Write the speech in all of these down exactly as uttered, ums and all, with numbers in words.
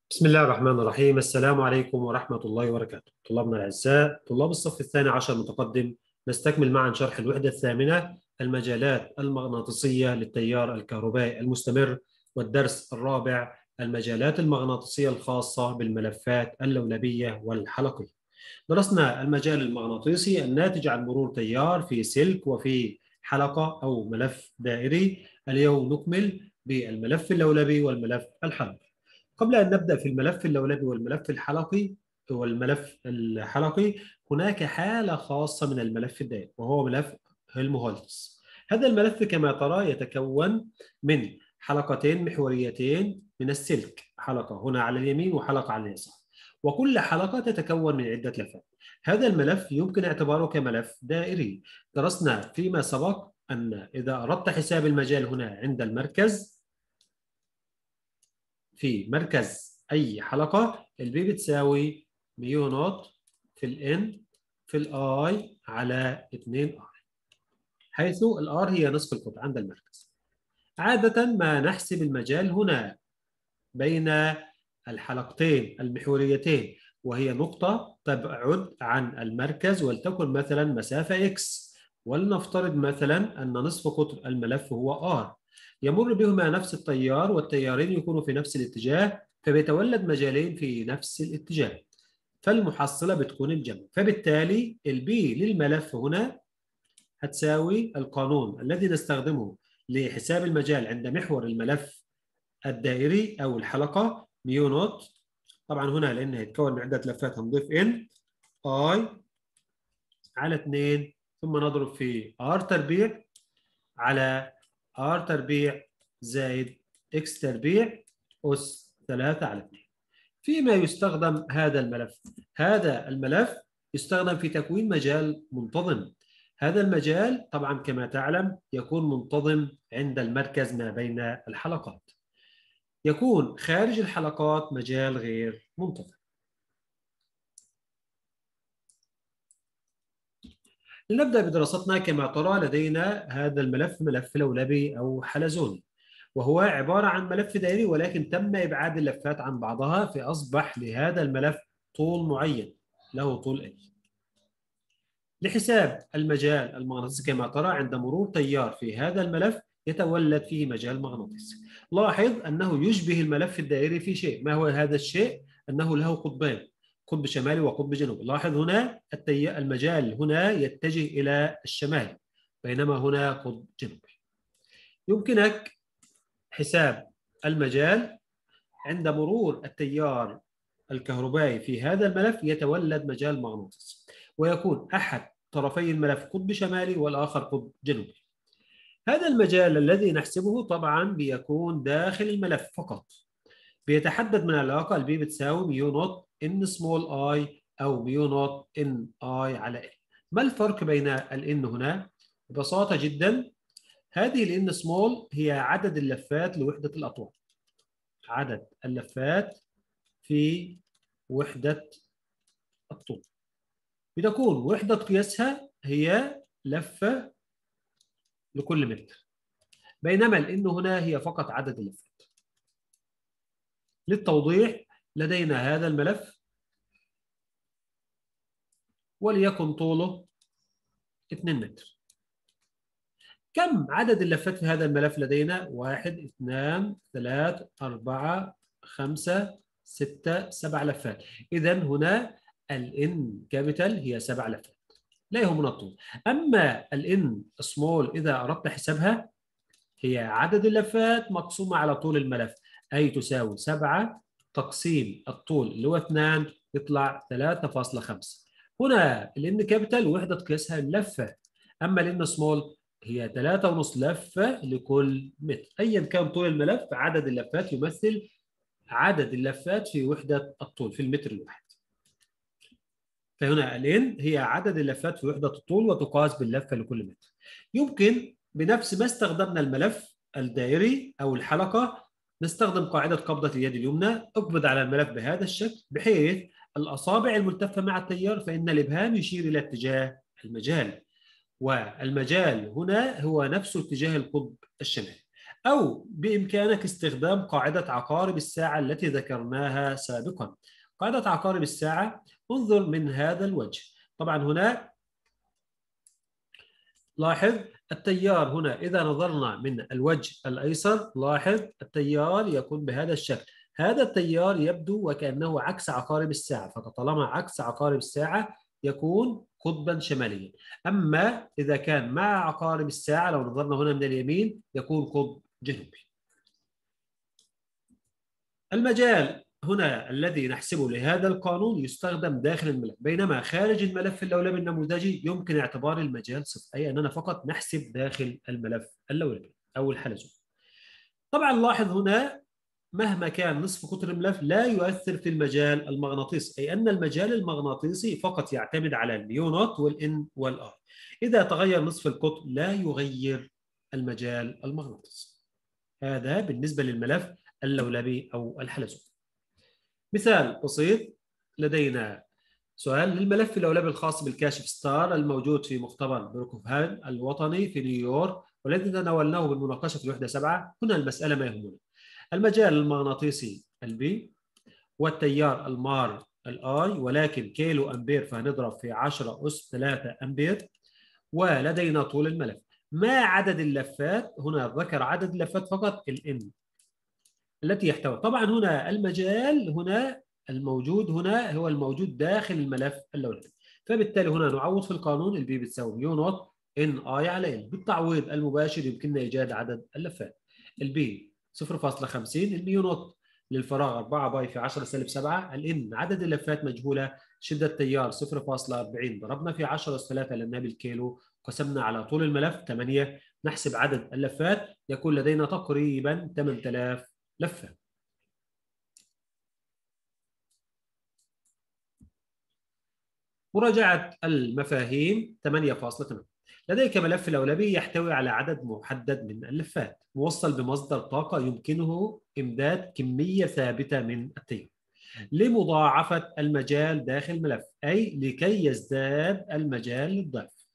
بسم الله الرحمن الرحيم. السلام عليكم ورحمة الله وبركاته. طلابنا الأعزاء، طلاب الصف الثاني عشر متقدم، نستكمل معا شرح الوحدة الثامنة المجالات المغناطيسية للتيار الكهربائي المستمر، والدرس الرابع المجالات المغناطيسية الخاصة بالملفات اللولبية والحلقية. درسنا المجال المغناطيسي الناتج عن مرور تيار في سلك وفي حلقة أو ملف دائري. اليوم نكمل بالملف اللولبي والملف الحلقي. قبل أن نبدأ في الملف اللولبي والملف الحلقي والملف الحلقي، هناك حالة خاصة من الملف الدائري وهو ملف هيلمهولتز. هذا الملف كما ترى يتكون من حلقتين محوريتين من السلك، حلقة هنا على اليمين وحلقة على اليسار، وكل حلقة تتكون من عدة لفات. هذا الملف يمكن اعتباره كملف دائري. درسنا فيما سبق أن إذا أردت حساب المجال هنا عند المركز، في مركز أي حلقة، البي بتساوي ميو نوت في الإن في الآي على اثنين آر، حيث الآر هي نصف القطر عند المركز. عادة ما نحسب المجال هنا بين الحلقتين المحوريتين، وهي نقطة تبعد عن المركز ولتكن مثلا مسافة X، ولنفترض مثلا أن نصف قطر الملف هو R، يمر بهما نفس التيار والتيارين يكونوا في نفس الاتجاه، فبيتولد مجالين في نفس الاتجاه، فالمحصلة بتكون الجمع. فبالتالي البي للملف هنا هتساوي القانون الذي نستخدمه لحساب المجال عند محور الملف الدائري أو الحلقة، ميو نوت، طبعا هنا لأنه يتكون من عدة لفات هنضيف إن آي على اثنين، ثم نضرب في R تربيع على R تربيع زائد X تربيع أس ثلاثة على اثنين. فيما يستخدم هذا الملف، هذا الملف يستخدم في تكوين مجال منتظم. هذا المجال طبعا كما تعلم يكون منتظم عند المركز ما بين الحلقات، يكون خارج الحلقات مجال غير منتظم. لنبدأ بدراستنا. كما ترى لدينا هذا الملف ملف لولبي أو حلزوني، وهو عبارة عن ملف دائري ولكن تم إبعاد اللفات عن بعضها، فأصبح لهذا الملف طول معين له طول L. لحساب المجال المغناطيسي كما ترى عند مرور تيار في هذا الملف يتولد فيه مجال مغناطيسي. لاحظ أنه يشبه الملف الدائري في شيء. ما هو هذا الشيء؟ أنه له قطبين، قطب شمالي وقطب جنوبي. لاحظ هنا المجال هنا يتجه إلى الشمال، بينما هنا قطب جنوبي. يمكنك حساب المجال عند مرور التيار الكهربائي في هذا الملف، يتولد مجال مغناطيسي ويكون أحد طرفي الملف قطب شمالي والآخر قطب جنوبي. هذا المجال الذي نحسبه طبعا بيكون داخل الملف فقط، بيتحدد من العلاقة البي بتساوي ميو نوت ان سمول اي أو ميو نوت ان اي على ال. ما الفرق بين الان هنا؟ ببساطة جدا، هذه الان سمول هي عدد اللفات لوحدة الأطوال، عدد اللفات في وحدة الطول، بتكون وحدة قياسها هي لفة لكل متر، بينما الإن هنا هي فقط عدد اللفات. للتوضيح، لدينا هذا الملف وليكن طوله اثنين متر. كم عدد اللفات في هذا الملف لدينا؟ واحد، اثنان، ثلاث، أربعة، خمسة، ستة، سبع لفات. إذا هنا الإن كابيتال هي سبع لفات، لا يهمنا الطول. أما الإن سمول إذا أردت حسابها هي عدد اللفات مقسومة على طول الملف، أي تساوي سبعة تقسيم الطول اللي هو اثنان يطلع ثلاثة فاصلة خمسة. هنا الإن كابيتال وحدة قياسها اللفة، أما الإن سمول هي ثلاثة ونص لفة لكل متر. أيا كان طول الملف، عدد اللفات يمثل عدد اللفات في وحدة الطول في المتر الواحد. فهنا الإن هي عدد اللفات في وحدة الطول وتقاس باللفة لكل متر. يمكن بنفس ما استخدمنا الملف الدائري أو الحلقة نستخدم قاعدة قبضة اليد اليمنى. اقبض على الملف بهذا الشكل بحيث الأصابع الملتفة مع التيار، فإن الإبهام يشير إلى اتجاه المجال، والمجال هنا هو نفسه اتجاه القطب الشمالي. أو بإمكانك استخدام قاعدة عقارب الساعة التي ذكرناها سابقا. قاعدة عقارب الساعة انظر من هذا الوجه. طبعا هنا لاحظ التيار هنا إذا نظرنا من الوجه الأيسر، لاحظ التيار يكون بهذا الشكل. هذا التيار يبدو وكأنه عكس عقارب الساعة، فطالما عكس عقارب الساعة يكون قطبا شماليا. أما إذا كان مع عقارب الساعة لو نظرنا هنا من اليمين يكون قطب جنوبي. المجال هنا الذي نحسبه لهذا القانون يستخدم داخل الملف، بينما خارج الملف اللولبي النموذجي يمكن اعتبار المجال صفر، أي أننا فقط نحسب داخل الملف اللولبي أو الحلزون. طبعا لاحظ هنا مهما كان نصف قطر الملف لا يؤثر في المجال المغناطيسي، أي أن المجال المغناطيسي فقط يعتمد على الميو نوت والإن والآر. إذا تغير نصف القطر لا يغير المجال المغناطيسي. هذا بالنسبة للملف اللولبي أو الحلزون. مثال بسيط، لدينا سؤال للملف اللولبي الخاص بالكاشف ستار الموجود في مختبر بروكوفهان الوطني في نيويورك والذي تناولناه بالمناقشة في الوحدة سبعة. هنا المسألة ما يهمنا: المجال المغناطيسي البي والتيار المار الاي، ولكن كيلو امبير فهنضرب في عشرة أس ثلاثة امبير، ولدينا طول الملف. ما عدد اللفات؟ هنا ذكر عدد اللفات فقط الان التي يحتوي. طبعا هنا المجال هنا الموجود هنا هو الموجود داخل الملف اللولبي، فبالتالي هنا نعوض في القانون البي بتساوي ميو نوت ان اي على ال. بالتعويض المباشر يمكننا ايجاد عدد اللفات. البي صفر فاصلة خمسين، الميو نوت للفراغ أربعة باي في عشرة سالب سبعة، الان عدد اللفات مجهوله، شده التيار صفر فاصلة أربعين ضربنا في عشرة أس ثلاثة لأنها بالكيلو، قسمنا على طول الملف ثمانية، نحسب عدد اللفات يكون لدينا تقريبا ثمانية آلاف لفة. مراجعة المفاهيم ثمانية فاصلة ثمانية. لديك ملف لولبي يحتوي على عدد محدد من اللفات موصل بمصدر طاقة يمكنه إمداد كمية ثابتة من التيار لمضاعفة المجال داخل الملف، أي لكي يزداد المجال للضعف.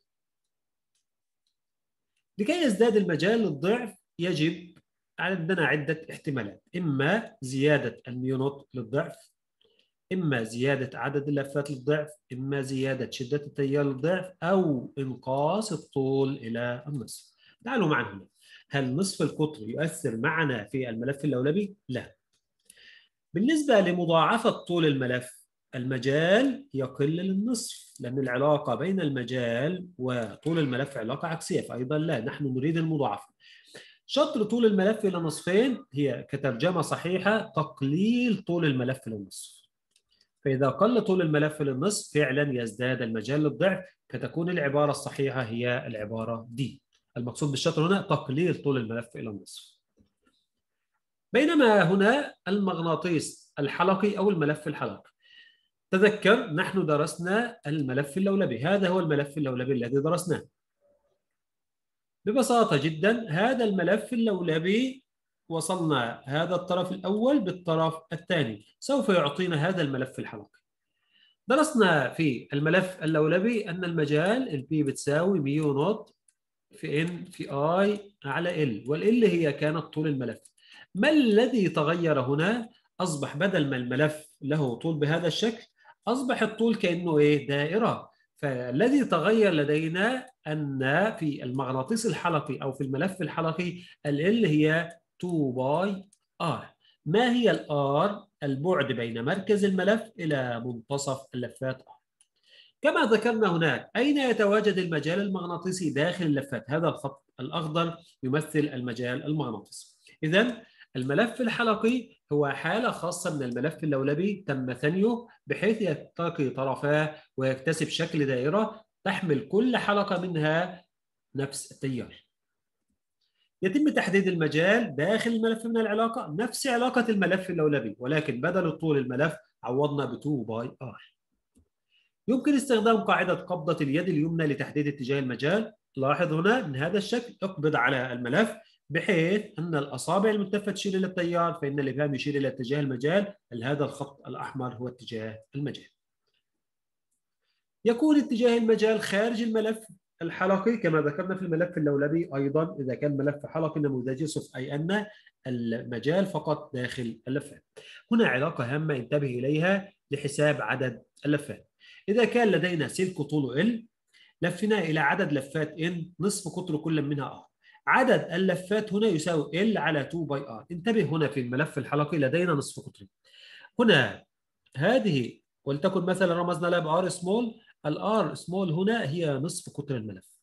لكي يزداد المجال للضعف يجب عندنا عدة احتمالات: إما زيادة الميو نوت للضعف، إما زيادة عدد اللفات للضعف، إما زيادة شدة التيار للضعف، أو إنقاص الطول إلى النصف. تعالوا معنا هنا. هل نصف القطر يؤثر معنا في الملف اللولبي؟ لا. بالنسبة لمضاعفة طول الملف المجال يقل للنصف، لأن العلاقة بين المجال وطول الملف علاقة عكسية، فأيضا لا، نحن نريد المضاعفة. شطر طول الملف إلى نصفين هي كترجمة صحيحة تقليل طول الملف للنصف. فإذا قل طول الملف للنصف فعلا يزداد المجال للضعف، فتكون العبارة الصحيحة هي العبارة دي. المقصود بالشطر هنا تقليل طول الملف إلى النصف. بينما هنا المغناطيس الحلقي أو الملف الحلقي، تذكر نحن درسنا الملف اللولبي، هذا هو الملف اللولبي الذي درسناه. ببساطة جدا هذا الملف اللولبي وصلنا هذا الطرف الأول بالطرف الثاني، سوف يعطينا هذا الملف الحلقي. درسنا في الملف اللولبي أن المجال البي بتساوي ميو نوت في ان في اي على ال، والال هي كانت طول الملف. ما الذي تغير هنا؟ أصبح بدل ما الملف له طول بهذا الشكل أصبح الطول كأنه إيه؟ دائرة. فالذي تغير لدينا أن في المغناطيس الحلقي أو في الملف الحلقي ال هي اثنين باي ار. ما هي الار؟ البعد بين مركز الملف إلى منتصف اللفات. كما ذكرنا هناك، أين يتواجد المجال المغناطيسي داخل اللفات؟ هذا الخط الأخضر يمثل المجال المغناطيسي. إذن الملف الحلقي هو حالة خاصة من الملف اللولبي تم ثنيه بحيث يلتقي طرفاه ويكتسب شكل دائرة تحمل كل حلقة منها نفس التيار. يتم تحديد المجال داخل الملف من العلاقة نفس علاقة الملف اللولبي، ولكن بدل طول الملف عوضنا ب اثنين باي ار. يمكن استخدام قاعدة قبضة اليد اليمنى لتحديد اتجاه المجال. لاحظ هنا من هذا الشكل، اقبض على الملف بحيث أن الأصابع الملتفة تشير إلى التيار، فإن الإبهام يشير إلى اتجاه المجال. هذا الخط الأحمر هو اتجاه المجال. يكون اتجاه المجال خارج الملف الحلقي كما ذكرنا في الملف اللولبي أيضا إذا كان ملف حلقي نموذجي يصف أي أن المجال فقط داخل اللفات. هنا علاقة هامة انتبه إليها لحساب عدد اللفات. إذا كان لدينا سلك طوله L لفيناه إلى عدد لفات N نصف قطر كل منها R. عدد اللفات هنا يساوي L على اثنين باي R. انتبه هنا في الملف الحلقي لدينا نصف قطرين. هنا هذه ولتكن مثلا رمزنا لها ب R small. الار سمول هنا هي نصف قطر الملف.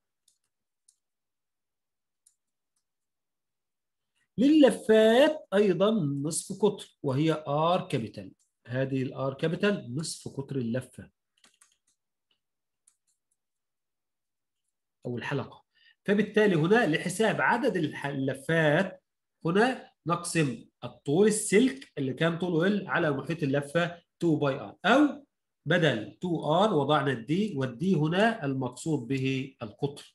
لللفات ايضا نصف قطر وهي ار كابيتال. هذه الار كابيتال نصف قطر اللفه او الحلقه. فبالتالي هنا لحساب عدد اللفات هنا نقسم الطول السلك اللي كان طوله ال على محيط اللفه اثنين باي ار، او بدل اثنين ار وضعنا الدي، والدي هنا المقصود به القطر.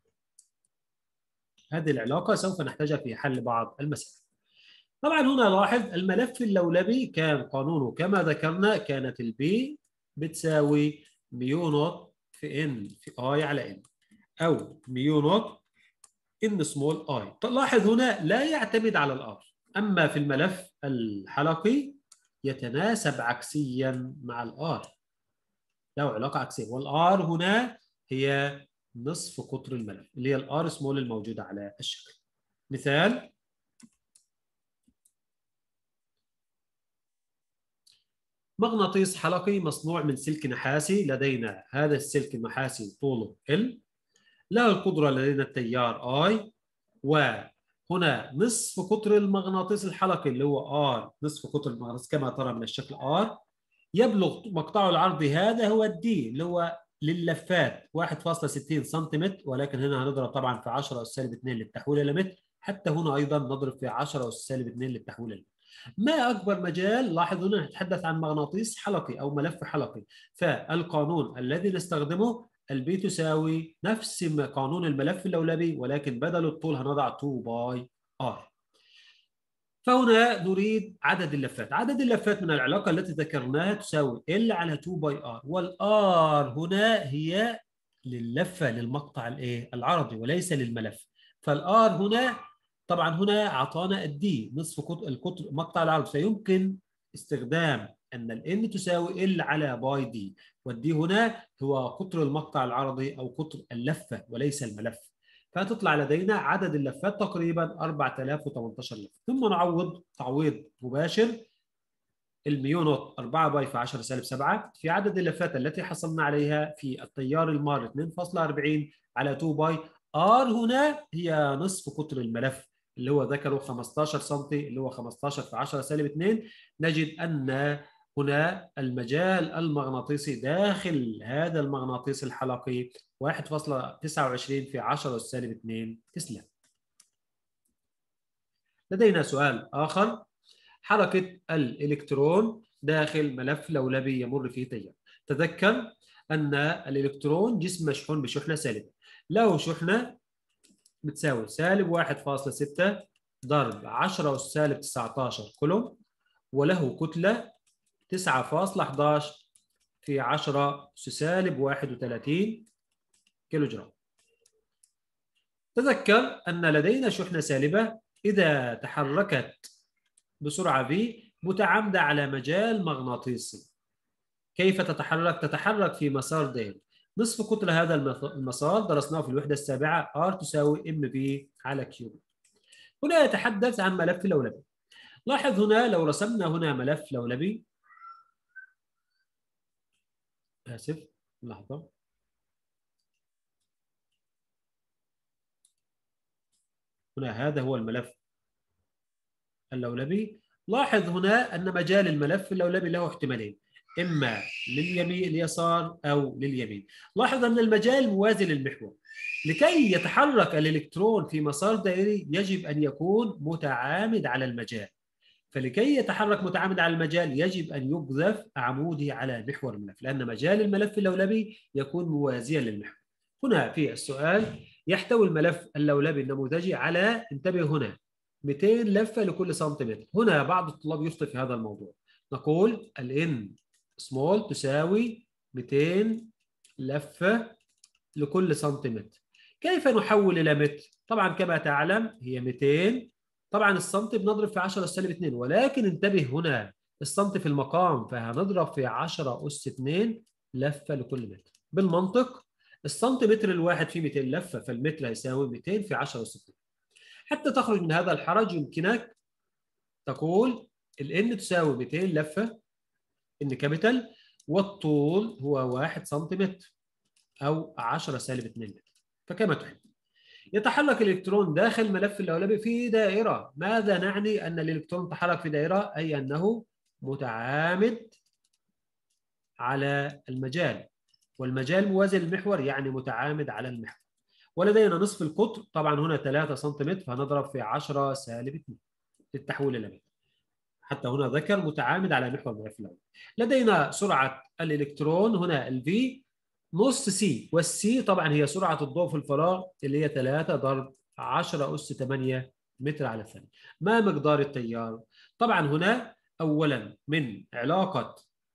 هذه العلاقة سوف نحتاجها في حل بعض المسائل. طبعا هنا لاحظ الملف اللولبي كان قانونه كما ذكرنا كانت البي بتساوي ميو نوت في ان في اي على ان، او ميو نوت ان سمول اي. لاحظ هنا لا يعتمد على الار، اما في الملف الحلقي يتناسب عكسيا مع الار، له علاقة عكسية، والار هنا هي نصف قطر الملف اللي هي الار سمول الموجودة على الشكل. مثال: مغناطيس حلقي مصنوع من سلك نحاسي. لدينا هذا السلك النحاسي طوله L، له القدرة لدينا التيار I، وهنا نصف قطر المغناطيس الحلقي اللي هو R، نصف قطر المغناطيس كما ترى من الشكل R، يبلغ مقطعه العرضي هذا هو الدي اللي هو لللفات واحد فاصلة ستين سنتيمتر، ولكن هنا هنضرب طبعا في عشرة أس سالب اثنين للتحويل إلى متر، حتى هنا أيضا نضرب في عشرة أس سالب اثنين للتحويل إلى متر. ما أكبر مجال؟ لاحظوا هنا نتحدث عن مغناطيس حلقي أو ملف حلقي، فالقانون الذي نستخدمه البي تساوي نفس قانون الملف اللولبي، ولكن بدل الطول هنضع اثنين باي ار. فهنا نريد عدد اللفات. عدد اللفات من العلاقة التي ذكرناها تساوي L على اثنين باي R، والآر هنا هي لللفة للمقطع الايه العرضي وليس للملف. فالآر هنا طبعا هنا أعطانا الدي نصف قطر القطر مقطع العرض، فيمكن استخدام أن الN تساوي L على باي دي، والدي هنا هو قطر المقطع العرضي أو قطر اللفة وليس الملف. فتطلع لدينا عدد اللفات تقريبا أربعة آلاف وثمانية عشر لفه. ثم نعوض تعويض مباشر الميو نوت أربعة باي في عشرة سالب سبعة في عدد اللفات التي حصلنا عليها في التيار المار اثنين فاصلة أربعين على اثنين باي ار. هنا هي نصف قطر الملف اللي هو ذكره خمستاشر سم اللي هو خمستاشر في عشرة سالب اثنين. نجد ان هنا المجال المغناطيسي داخل هذا المغناطيس الحلقي واحد فاصلة تسعة وعشرين في عشرة سالب اثنين تسلا. لدينا سؤال آخر: حركة الإلكترون داخل ملف لولبي يمر فيه تيار. تذكر أن الإلكترون جسم مشحون بشحنة سالبة، له شحنة بتساوي سالب واحد فاصلة ستة ضرب عشرة أس سالب تسعة عشر كولوم، وله كتلة تسعة فاصلة أحد عشر في عشرة أس سالب واحد وثلاثين كيلو جرام. تذكر أن لدينا شحنة سالبة إذا تحركت بسرعة v متعامدة على مجال مغناطيسي. كيف تتحرك؟ تتحرك في مسار دائري. نصف قطر هذا المسار درسناه في الوحدة السابعة، R تساوي ام في على كيو. هنا يتحدث عن ملف لولبي. لاحظ هنا لو رسمنا هنا ملف لولبي، آسف لحظة، هنا هذا هو الملف اللولبي. لاحظ هنا أن مجال الملف اللولبي له احتمالين، إما لليمين اليسار أو لليمين. لاحظ أن المجال موازي للمحور. لكي يتحرك الإلكترون في مسار دائري يجب أن يكون متعامد على المجال، فلكي يتحرك متعامد على المجال يجب أن يقذف عمودي على محور الملف، لأن مجال الملف اللولبي يكون موازيا للمحور. هنا في السؤال: يحتوي الملف اللولبي النموذجي على، انتبه هنا، مئتين لفة لكل سنتيمتر. هنا بعض الطلاب يخطئ في هذا الموضوع. نقول ال N small تساوي مئتين لفة لكل سنتيمتر. كيف نحول إلى متر؟ طبعا كما تعلم هي مئتين، طبعا السنتي بنضرب في عشرة سالب اثنين، ولكن انتبه هنا السنتي في المقام فهنضرب في عشرة أس اثنين لفة لكل متر. بالمنطق السنتيمتر الواحد فيه مئتين لفة، فالمتر هيساوي مئتين في عشرة أس اثنين. حتى تخرج من هذا الحرج يمكنك تقول ال N تساوي مئتين لفة N كابيتال، والطول هو واحد سنتيمتر أو عشرة سالب اثنين متر، فكما تحب. يتحرك الإلكترون داخل الملف اللولبي في دائرة. ماذا نعني أن الإلكترون تحرك في دائرة؟ أي أنه متعامد على المجال، والمجال موازي للمحور يعني متعامد على المحور. ولدينا نصف القطر، طبعا هنا ثلاثة سنتيمتر فهنضرب في عشرة سالب اثنين للتحويل إلى متر. حتى هنا ذكر متعامد على محور الملف اللولبي. لدينا سرعة الإلكترون هنا الفي نص سي، والسي طبعا هي سرعة الضوء في الفراغ اللي هي ثلاثة ضرب عشرة أس ثمانية متر على الثانية. ما مقدار التيار؟ طبعا هنا أولا من علاقة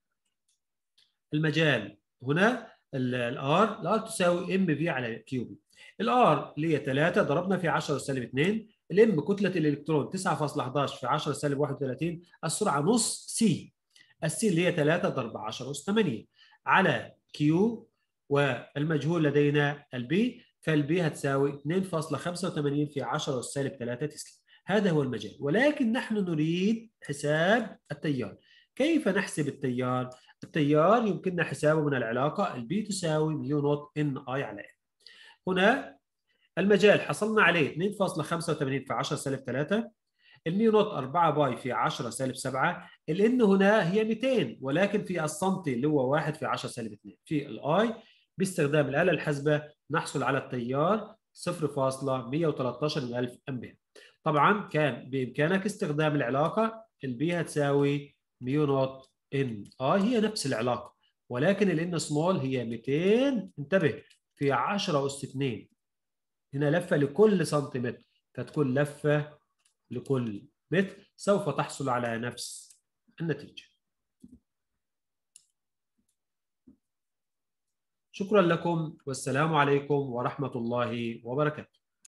المجال هنا الار الار تساوي ام في على كيو بي. الار اللي هي ثلاثة ضربنا في عشرة سالب اثنين، الام كتلة الإلكترون تسعة فاصلة واحد واحد في عشرة سالب واحد وثلاثين، السرعة نص سي، السي اللي هي ثلاثة ضرب عشرة أس ثمانية على كيو، والمجهول لدينا البي، فالبي هتساوي اثنين فاصلة خمسة وثمانين في عشرة أس سالب ثلاثة تسلا. هذا هو المجال، ولكن نحن نريد حساب التيار. كيف نحسب التيار؟ التيار يمكننا حسابه من العلاقة البي تساوي ميو نوت ان اي على ان. هنا المجال حصلنا عليه اثنين فاصلة خمسة وثمانين في عشرة سالب ثلاثة، الميو نوت أربعة باي في عشرة سالب سبعة، الان هنا هي مئتين ولكن في السنتي اللي هو واحد في عشرة سالب اثنين، في الاي باستخدام الآلة الحاسبة نحصل على التيار صفر فاصلة مئة وثلاثة عشر من ألف أمبير. طبعا كان بإمكانك استخدام العلاقة البي هتساوي ميو نوت ان اي، هي نفس العلاقة، ولكن الان سمول هي مئتين، انتبه، في عشرة أس اثنين، هنا لفة لكل سنتيمتر فتكون لفة لكل متر، سوف تحصل على نفس النتيجة. شكرا لكم والسلام عليكم ورحمة الله وبركاته.